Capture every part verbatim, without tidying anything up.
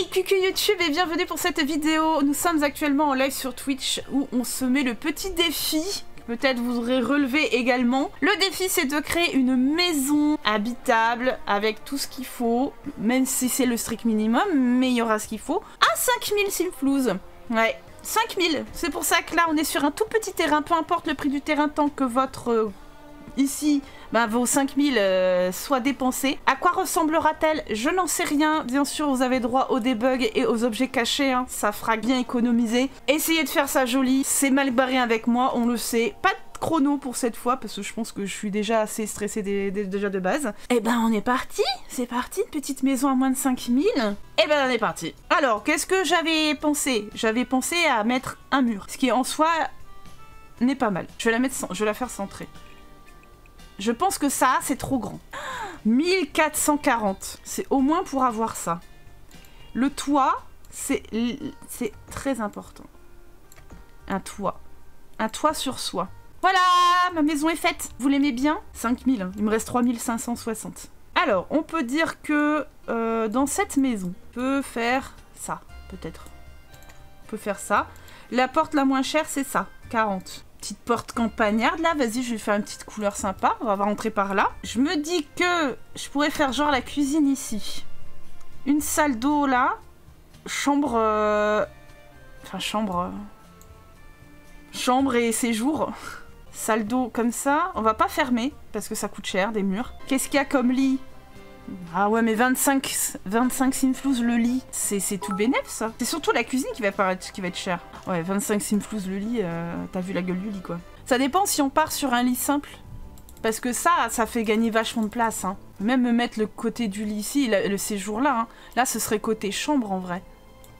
coucou YouTube et bienvenue pour cette vidéo. Nous sommes actuellement en live sur Twitch où on se met le petit défi. Peut-être vous aurez relevé également. Le défi, c'est de créer une maison habitable avec tout ce qu'il faut, même si c'est le strict minimum, mais il y aura ce qu'il faut, à cinq mille simflouz. Ouais, cinq mille. C'est pour ça que là, on est sur un tout petit terrain, peu importe le prix du terrain, tant que votre... Euh, ici, bah, vos cinq mille euh, soient dépensés. À quoi ressemblera-t-elle? Je n'en sais rien. Bien sûr, vous avez droit aux debugs et aux objets cachés. Hein. Ça fera bien économiser. Essayez de faire ça joli. C'est mal barré avec moi, on le sait. Pas de chrono pour cette fois, parce que je pense que je suis déjà assez stressée dé dé déjà de base. Et ben, on est parti. C'est parti. Une petite maison à moins de cinq mille. Et ben, on est parti. Alors, qu'est-ce que j'avais pensé? J'avais pensé à mettre un mur. Ce qui, en soi, n'est pas mal. Je vais la mettre, je vais la faire centrée. Je pense que ça, c'est trop grand. mille quatre cent quarante. C'est au moins pour avoir ça. Le toit, c'est très important. Un toit. Un toit sur soi. Voilà, ma maison est faite. Vous l'aimez bien? cinq mille. Hein. Il me reste trois mille cinq cent soixante. Alors, on peut dire que euh, dans cette maison, on peut faire ça, peut-être. On peut faire ça. La porte la moins chère, c'est ça, quarante. Petite porte campagnarde là, vas-y, je vais faire une petite couleur sympa, on va rentrer par là. Je me dis que je pourrais faire genre la cuisine ici. Une salle d'eau là, chambre... Euh... Enfin chambre... Euh... Chambre et séjour. Salle d'eau comme ça, on va pas fermer, parce que ça coûte cher, des murs. Qu'est-ce qu'il y a comme lit? Ah ouais, mais vingt-cinq, vingt-cinq simflouz le lit, c'est tout bénef ça. C'est surtout la cuisine qui va, paraître, qui va être chère. Ouais, vingt-cinq simflouz le lit, euh, t'as vu la gueule du lit quoi. Ça dépend si on part sur un lit simple. Parce que ça, ça fait gagner vachement de place. Hein. Même me mettre le côté du lit ici, le, le séjour là. Hein. Là, ce serait côté chambre en vrai.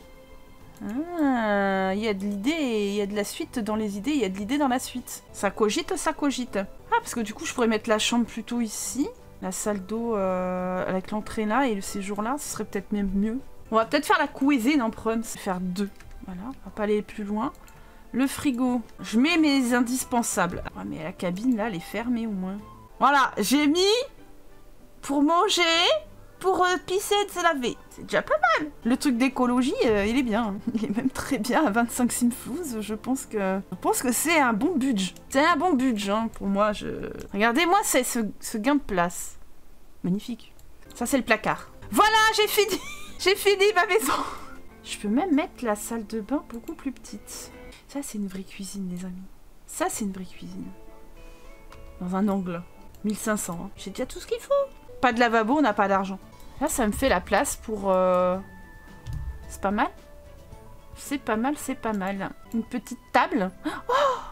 Ah, il y a de l'idée, il y a de la suite dans les idées, il y a de l'idée dans la suite. Ça cogite, ça cogite. Ah, parce que du coup, je pourrais mettre la chambre plutôt ici. La salle d'eau euh, avec l'entrée là et le séjour là, ce serait peut-être même mieux. On va peut-être faire la cuisine en premier, faire deux. Voilà, on va pas aller plus loin. Le frigo, je mets mes indispensables. Ouais, mais la cabine là, elle est fermée au moins. Voilà, j'ai mis pour manger, pour euh, pisser et se laver. C'est déjà pas mal. Le truc d'écologie, euh, il est bien. Il est même très bien à vingt-cinq simflouz. Je pense que je pense que c'est un bon budget. C'est un bon budget hein, pour moi. Je... Regardez-moi ce, ce gain de place. Magnifique. Ça, c'est le placard. Voilà, j'ai fini. J'ai fini ma maison. Je peux même mettre la salle de bain beaucoup plus petite. Ça, c'est une vraie cuisine, les amis. Ça, c'est une vraie cuisine. Dans un angle. mille cinq cents. Hein. J'ai déjà tout ce qu'il faut. Pas de lavabo, on n'a pas d'argent. Là, ça me fait la place pour... Euh... C'est pas mal. C'est pas mal, c'est pas mal. Une petite table. Oh,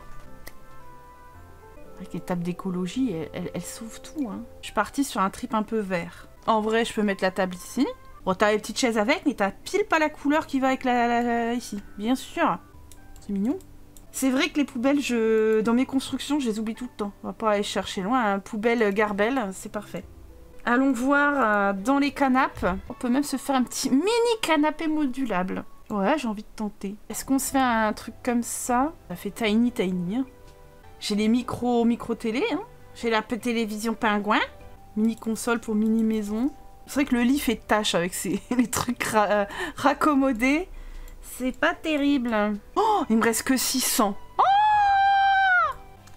avec les tables d'écologie, elles, elles, elles sauvent tout. Hein. Je suis partie sur un trip un peu vert. En vrai, je peux mettre la table ici. Bon, t'as les petites chaises avec, mais t'as pile pas la couleur qui va avec la, la, la ici. Bien sûr. C'est mignon. C'est vrai que les poubelles, je, dans mes constructions, je les oublie tout le temps. On va pas aller chercher loin. Hein. Poubelle, garbelle, c'est parfait. Allons voir euh, dans les canapes. On peut même se faire un petit mini canapé modulable. Ouais, j'ai envie de tenter. Est-ce qu'on se fait un truc comme ça? Ça fait tiny, tiny. Hein. J'ai les micros micro télé. Hein. J'ai la télévision pingouin. Mini console pour mini maison. C'est vrai que le lit fait tâche avec ces, les trucs ra euh, raccommodés. C'est pas terrible. Oh, il me reste que six cents. Oh,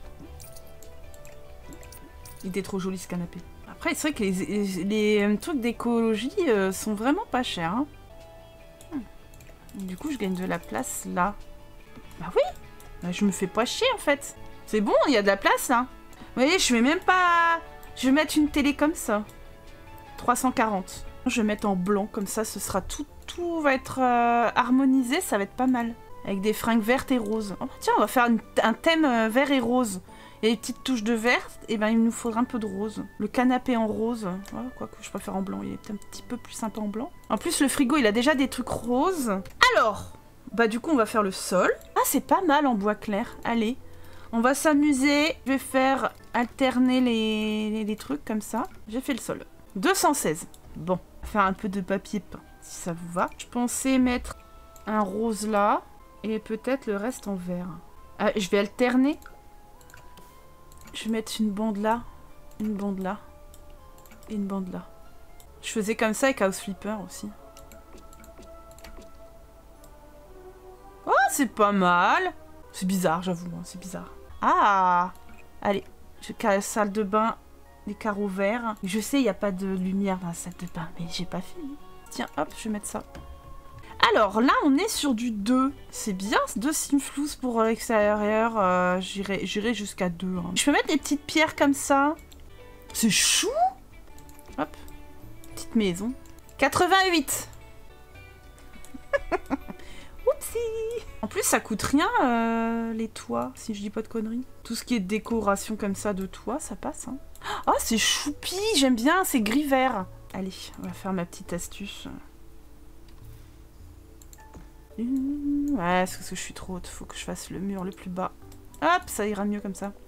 il était trop joli ce canapé. Après, c'est vrai que les, les, les trucs d'écologie euh, sont vraiment pas chers. Hein. Hmm. Du coup, je gagne de la place là. Bah oui, bah, je me fais pas chier en fait. C'est bon, il y a de la place là. Vous voyez, je vais même pas... Je vais mettre une télé comme ça. trois cent quarante. Je vais mettre en blanc, comme ça, ce sera tout... Tout va être euh, harmonisé, ça va être pas mal. Avec des fringues vertes et roses. Oh, tiens, on va faire une, un thème euh, vert et rose. Il y a des petites touches de vert, et ben il nous faudra un peu de rose. Le canapé en rose. Oh, quoique, je préfère en blanc, il est un petit peu plus sympa en blanc. En plus, le frigo, il a déjà des trucs roses. Alors, bah du coup, on va faire le sol. Ah, c'est pas mal en bois clair. Allez, on va s'amuser. Je vais faire alterner les, les, les trucs comme ça. J'ai fait le sol. deux cent seize. Bon, on va faire un peu de papier peint. Si ça vous va. Je pensais mettre un rose là et peut-être le reste en vert. Ah, je vais alterner. Je vais mettre une bande là, une bande là et une bande là. Je faisais comme ça avec House Flipper aussi. c'est pas mal. C'est bizarre, j'avoue, hein, c'est bizarre. Ah! Allez, je la salle de bain, les carreaux verts. Je sais, il n'y a pas de lumière dans la salle de bain, mais j'ai pas fini. Tiens, hop, je vais mettre ça. Alors là, on est sur du deux. C'est bien, deux simflous pour l'extérieur. Euh, J'irai jusqu'à deux. Hein. Je peux mettre des petites pierres comme ça. C'est chou. Hop. Petite maison. quatre-vingt-huit. Oupsie. En plus, ça coûte rien, euh, les toits, si je dis pas de conneries. Tout ce qui est décoration comme ça de toit, ça passe. Hein. Oh, c'est choupi. J'aime bien, c'est gris-vert. Allez, on va faire ma petite astuce. Ouais, c'est parce que je suis trop haute. Faut que je fasse le mur le plus bas. Hop, ça ira mieux comme ça.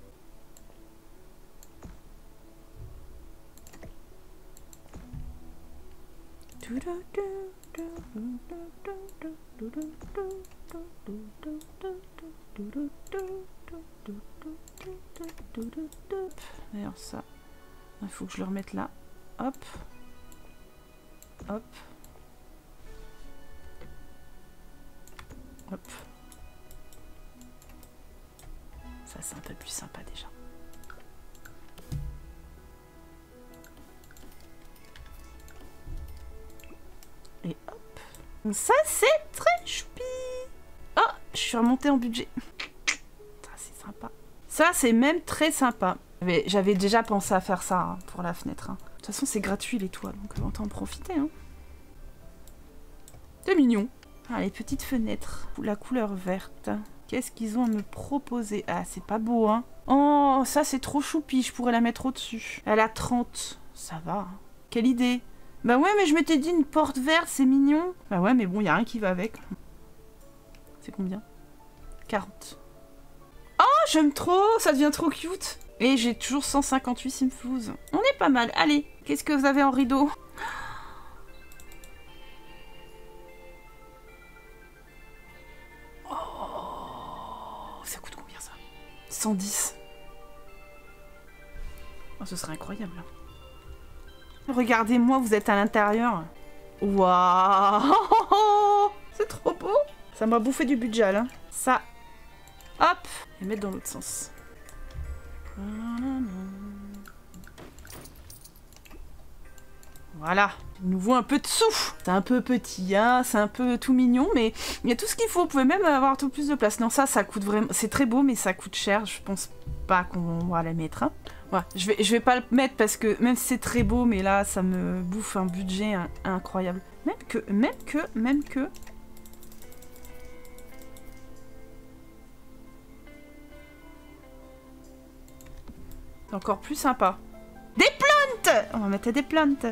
D'ailleurs, ça, il faut que je le remette là. Hop. Hop. Hop. Ça, c'est un peu plus sympa déjà. Et hop. Ça, c'est très choupi. Oh, je suis remontée en budget. Ça, c'est sympa. Ça, c'est même très sympa. J'avais déjà pensé à faire ça hein, pour la fenêtre. Hein. De toute façon, c'est gratuit les toits, donc on va en profiter. Hein. C'est mignon. Ah, les petites fenêtres, la couleur verte. Qu'est-ce qu'ils ont à me proposer? Ah, c'est pas beau, hein. Oh, ça, c'est trop choupi. Je pourrais la mettre au-dessus. Elle a trente. Ça va. Hein. Quelle idée. Bah ouais, mais je m'étais dit une porte verte, c'est mignon. Bah ouais, mais bon, il y a rien qui va avec. C'est combien? quarante. Oh, j'aime trop. Ça devient trop cute. Et j'ai toujours cent cinquante-huit simflous. On est pas mal. Allez, qu'est-ce que vous avez en rideau? cent dix. Oh, ce serait incroyable. Regardez-moi, vous êtes à l'intérieur. Waouh. C'est trop beau. Ça m'a bouffé du budget, là. Ça. Hop. Et mettre dans l'autre sens. Voilà. Il nous faut un peu de souffle. C'est un peu petit, hein. C'est un peu tout mignon, mais il y a tout ce qu'il faut. Vous pouvez même avoir tout plus de place. Non, ça, ça coûte vraiment... C'est très beau, mais ça coûte cher. Je pense pas qu'on va la mettre. Hein. Voilà. Je vais, je vais pas le mettre parce que même si c'est très beau, mais là, ça me bouffe un budget hein, incroyable. Même que, même que, même que... C'est encore plus sympa. Des plantes! On va mettre des plantes.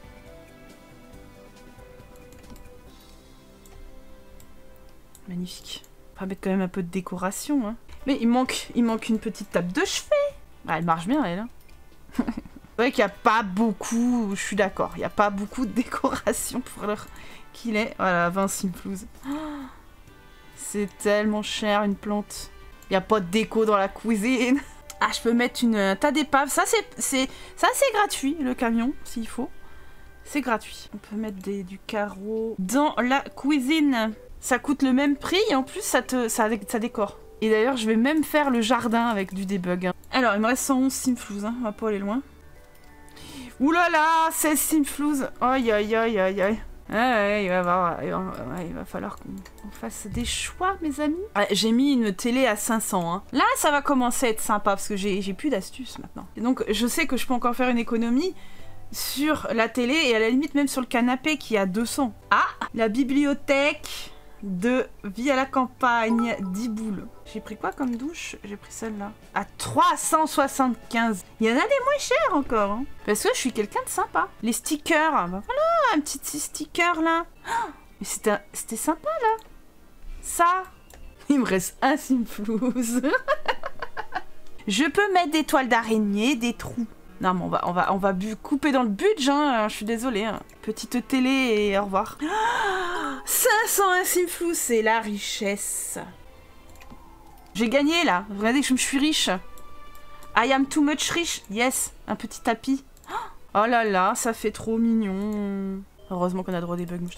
Magnifique. On va mettre quand même un peu de décoration. Hein. Mais il manque, il manque une petite table de chevet. Ah, elle marche bien, elle. Hein. C'est vrai qu'il n'y a pas beaucoup, je suis d'accord, il n'y a pas beaucoup de décoration pour l'heure qu'il est. Voilà, vingt simflous. Oh, c'est tellement cher, une plante. Il n'y a pas de déco dans la cuisine. Ah, je peux mettre une un tas d'épaves. Ça, c'est gratuit, le camion, s'il faut. C'est gratuit. On peut mettre des, du carreau dans la cuisine. Ça coûte le même prix et en plus, ça, te, ça, ça décore. Et d'ailleurs, je vais même faire le jardin avec du debug. Hein. Alors, il me reste cent onze simflous. Hein. On va pas aller loin. Ouh là là, seize simflous. Aïe, aïe, aïe, aïe, aïe. Ah ouais, il va, avoir, il va, ouais, il va falloir qu'on fasse des choix, mes amis. Ah, j'ai mis une télé à cinq cents. Hein. Là, ça va commencer à être sympa parce que j'ai plus d'astuces maintenant. Et donc, je sais que je peux encore faire une économie sur la télé et à la limite même sur le canapé qui est à deux cents. Ah, la bibliothèque de Vie à la campagne, dix boules. J'ai pris quoi comme douche? J'ai pris celle-là. À trois cent soixante-quinze. Il y en a des moins chers encore. Hein. Parce que je suis quelqu'un de sympa. Les stickers. Ben voilà, un petit sticker là. Oh, mais c'était sympa là. Ça. Il me reste un simflouz. Je peux mettre des toiles d'araignée, des trous. Non mais on va, on va, on va couper dans le budget, hein. Je suis désolée. Hein. Petite télé et au revoir. Oh, cinq cent un simflous, c'est la richesse. J'ai gagné là. Regardez que je me suis riche. I am too much rich. Yes, un petit tapis. Oh là là, ça fait trop mignon. Heureusement qu'on a droit des bugs, je te le dis.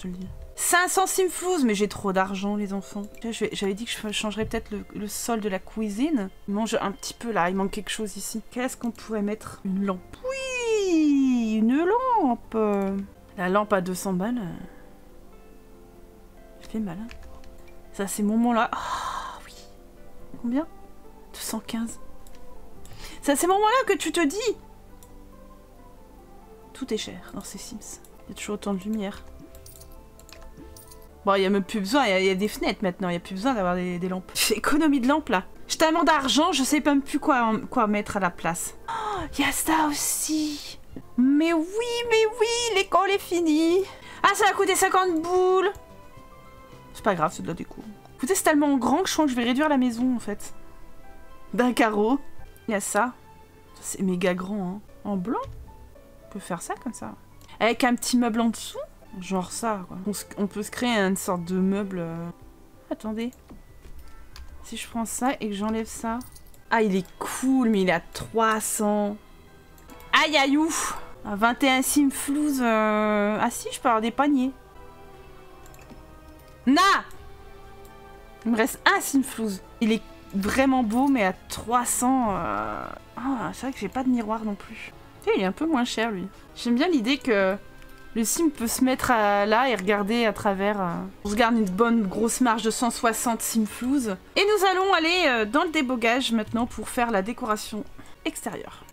cinq cents simflouz, mais j'ai trop d'argent, les enfants. J'avais dit que je changerais peut-être le, le sol de la cuisine. Il mange un petit peu là, il manque quelque chose ici. Qu'est-ce qu'on pourrait mettre? Une lampe. Oui, une lampe. La lampe à deux cents balles. Ça fait mal, hein. Ça, ces moments-là. Ah oh, oui. Combien? deux cent quinze. C'est à ces moments-là que tu te dis. Tout est cher dans ces Sims. Il y a toujours autant de lumière. Bon, il n'y a même plus besoin, il y, y a des fenêtres maintenant, il n'y a plus besoin d'avoir des, des lampes. J'ai économie de lampes là. J'ai tellement d'argent, je sais même plus quoi, quoi mettre à la place. Oh, il y a ça aussi. Mais oui, mais oui, l'école est finie. Ah, ça a coûté cinquante boules. C'est pas grave, c'est de la déco. Écoutez, c'est tellement grand que je crois que je vais réduire la maison en fait. D'un carreau. Il y a ça. C'est méga grand, hein. En blanc. On peut faire ça comme ça. Avec un petit meuble en dessous. Genre ça, quoi. On, on peut se créer une sorte de meuble... Euh... Attendez. Si je prends ça et que j'enlève ça... Ah, il est cool, mais il est à trois cents. Aïe, aïe, ouf. À vingt et un simflouz... Euh... Ah si, je peux avoir des paniers. Na! Il me reste un simflouz. Il est vraiment beau, mais à trois cents... Euh... Ah, c'est vrai que j'ai pas de miroir non plus. Et il est un peu moins cher, lui. J'aime bien l'idée que... Le sim peut se mettre à, là et regarder à travers. Euh, on se garde une bonne grosse marge de cent soixante simflouz. Et nous allons aller euh, dans le débogage maintenant pour faire la décoration extérieure.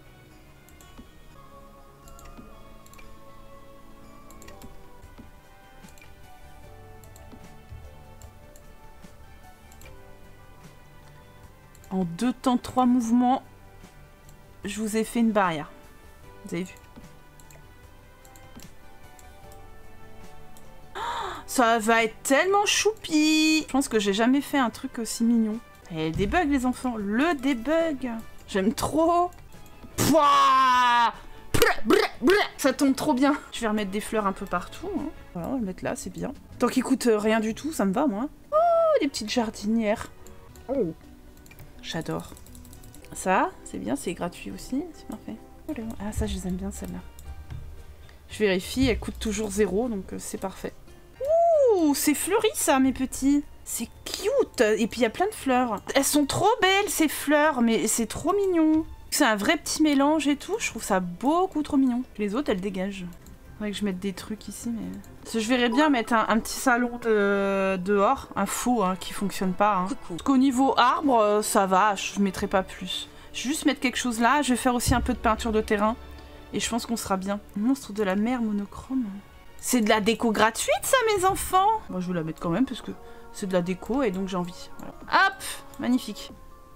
En deux temps, trois mouvements, je vous ai fait une barrière. Vous avez vu? Ça va être tellement choupi. Je pense que j'ai jamais fait un truc aussi mignon. Et debug les enfants, le debug. J'aime trop. Pouah, ça tombe trop bien. Je vais remettre des fleurs un peu partout. Hein. Voilà, on va le mettre là, c'est bien. Tant qu'il coûte rien du tout, ça me va moi. Oh, des petites jardinières. Oh, j'adore. Ça, c'est bien, c'est gratuit aussi, c'est parfait. Ah ça, je les aime bien celles-là. Je vérifie, elles coûtent toujours zéro, donc euh, c'est parfait. Ouh, c'est fleuri ça, mes petits. C'est cute. Et puis il y a plein de fleurs. Elles sont trop belles, ces fleurs, mais c'est trop mignon. C'est un vrai petit mélange et tout. Je trouve ça beaucoup trop mignon. Les autres, elles dégagent. Faudrait que je mette des trucs ici, mais... Parce que je verrais bien mettre un, un petit salon de, dehors. Un faux, hein, qui fonctionne pas. Hein. Parce qu'au niveau arbre, ça va. Je mettrai pas plus. Je vais juste mettre quelque chose là. Je vais faire aussi un peu de peinture de terrain. Et je pense qu'on sera bien. Monstre de la mer monochrome. C'est de la déco gratuite, ça, mes enfants. Moi, je vais la mettre quand même, parce que c'est de la déco, et donc j'ai envie. Voilà. Hop, magnifique.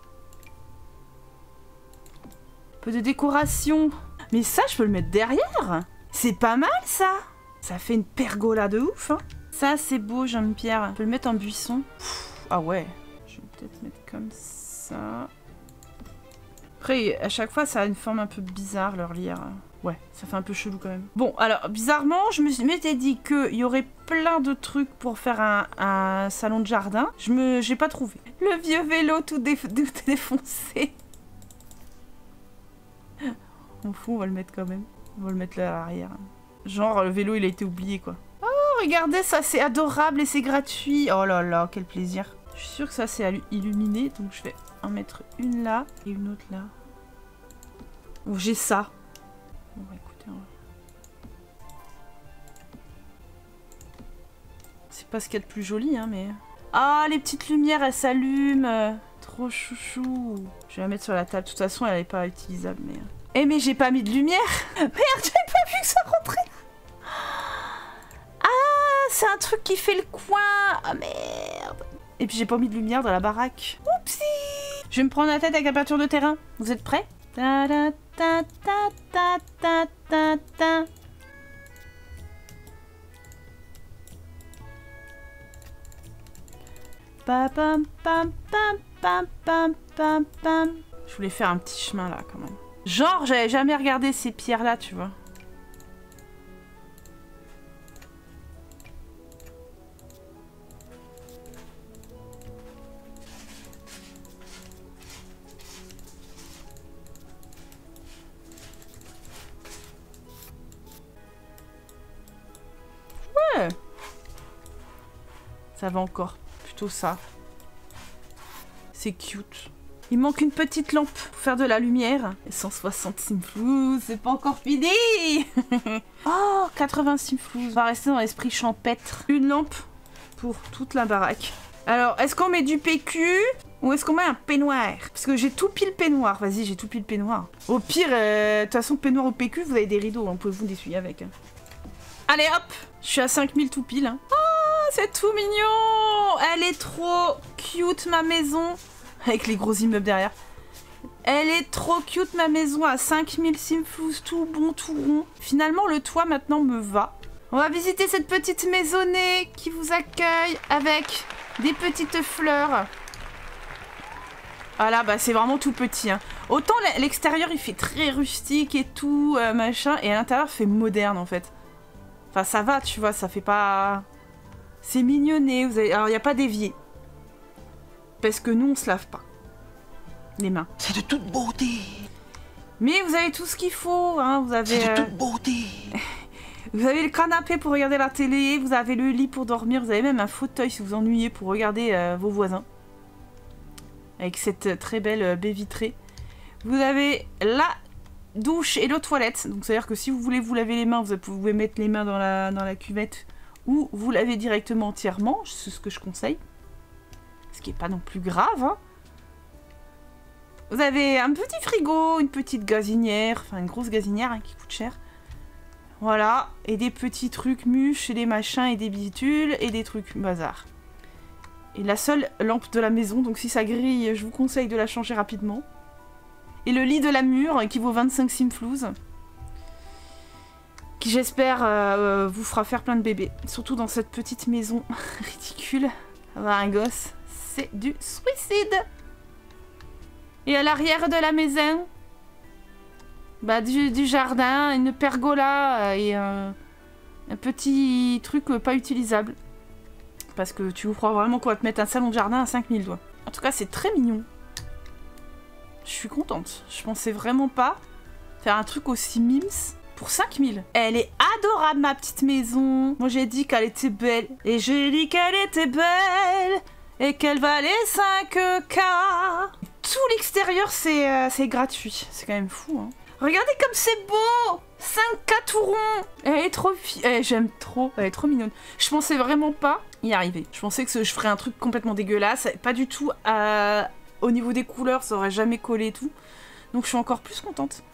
Un peu de décoration. Mais ça, je peux le mettre derrière. C'est pas mal, ça. Ça fait une pergola de ouf, hein. Ça, c'est beau, Jean-Pierre. Je peux le mettre en buisson. Pff, ah ouais. Je vais peut-être mettre comme ça. Après, à chaque fois, ça a une forme un peu bizarre, leur lierre. Ouais, ça fait un peu chelou quand même. Bon, alors, bizarrement, je me m'étais dit qu'il y aurait plein de trucs pour faire un, un salon de jardin. Je me, j'ai pas trouvé. Le vieux vélo tout, dé, tout défoncé. On fout, on va le mettre quand même. On va le mettre là à l'arrière. Genre, le vélo, il a été oublié, quoi. Oh, regardez, ça, c'est adorable et c'est gratuit. Oh là là, quel plaisir. Je suis sûre que ça, c'est illuminé, donc je vais en mettre une là et une autre là. Oh, j'ai ça. Bon, bah, écoutez, on va... C'est pas ce qu'il y a de plus joli, hein, mais... Ah, les petites lumières, elles s'allument. Trop chouchou. Je vais la mettre sur la table. De toute façon, elle n'est pas utilisable, mais... Eh, mais j'ai pas mis de lumière. Merde, j'avais pas vu que ça rentrait. Ah, c'est un truc qui fait le coin. Ah, merde. Et puis, j'ai pas mis de lumière dans la baraque. Oupsie. Je vais me prendre la tête avec la peinture de terrain. Vous êtes prêts? Ta ta ta ta ta ta ta. Pam pam pam pam pam pam pam pam. Je voulais faire un petit chemin là quand même. Genre j'avais jamais regardé ces pierres là, tu vois. Ouais. Ça va encore. Plutôt ça. C'est cute. Il manque une petite lampe pour faire de la lumière. Et cent soixante simflouz, c'est pas encore fini. Oh, quatre-vingts simflouz. On va rester dans l'esprit champêtre. Une lampe pour toute la baraque. Alors, est-ce qu'on met du P Q ou est-ce qu'on met un peignoir? Parce que j'ai tout pile peignoir. Vas-y, j'ai tout pile peignoir. Au pire, euh, de toute façon, peignoir ou P Q, vous avez des rideaux. Hein, vous pouvez vous essuyer avec. Hein. Allez, hop. Je suis à cinq mille tout pile. Hein. Oh, c'est tout mignon. Elle est trop cute, ma maison. Avec les gros immeubles derrière. Elle est trop cute, ma maison, à cinq mille simflouz, tout bon, tout rond. Finalement, le toit, maintenant, me va. On va visiter cette petite maisonnée qui vous accueille avec des petites fleurs. Voilà, bah c'est vraiment tout petit. Hein. Autant l'extérieur, il fait très rustique et tout, euh, machin, et à l'intérieur, il fait moderne, en fait. Enfin, ça va, tu vois, ça fait pas... C'est mignonné. Vous avez... Alors, il n'y a pas d'évier. Parce que nous, on se lave pas les mains. C'est de toute beauté. Mais vous avez tout ce qu'il faut. Hein. Vous avez... C'est de euh... toute beauté. Vous avez le canapé pour regarder la télé. Vous avez le lit pour dormir. Vous avez même un fauteuil si vous vous ennuyez pour regarder euh, vos voisins. Avec cette très belle euh, baie vitrée. Vous avez la douche et l'eau toilette. Donc, c'est-à-dire que si vous voulez vous laver les mains, vous pouvez mettre les mains dans la, dans la cuvette. Ou vous lavez directement entièrement. C'est ce que je conseille. Ce qui n'est pas non plus grave. Hein. Vous avez un petit frigo, une petite gazinière. Enfin, une grosse gazinière hein, qui coûte cher. Voilà. Et des petits trucs mûches et des machins et des bitules et des trucs bazar. Et la seule lampe de la maison. Donc si ça grille, je vous conseille de la changer rapidement. Et le lit de la mûre qui vaut vingt-cinq simflouz. Qui j'espère euh, vous fera faire plein de bébés. Surtout dans cette petite maison ridicule. Avoir un gosse. C'est du suicide. Et à l'arrière de la maison, bah du, du jardin, une pergola et un, un petit truc pas utilisable. Parce que tu vous crois vraiment qu'on va te mettre un salon de jardin à cinq mille doigts. En tout cas, c'est très mignon. Je suis contente. Je pensais vraiment pas faire un truc aussi mimes pour cinq mille. Elle est adorable, ma petite maison. Moi, j'ai dit qu'elle était belle. Et j'ai dit qu'elle était belle. Et qu'elle valait cinq K. Tout l'extérieur, c'est euh, c'est gratuit. C'est quand même fou, hein. Regardez comme c'est beau. cinq K tout rond. Elle est trop... Eh, j'aime trop. Elle est trop mignonne. Je pensais vraiment pas y arriver. Je pensais que je ferais un truc complètement dégueulasse. Pas du tout à... Au niveau des couleurs, ça aurait jamais collé et tout. Donc je suis encore plus contente.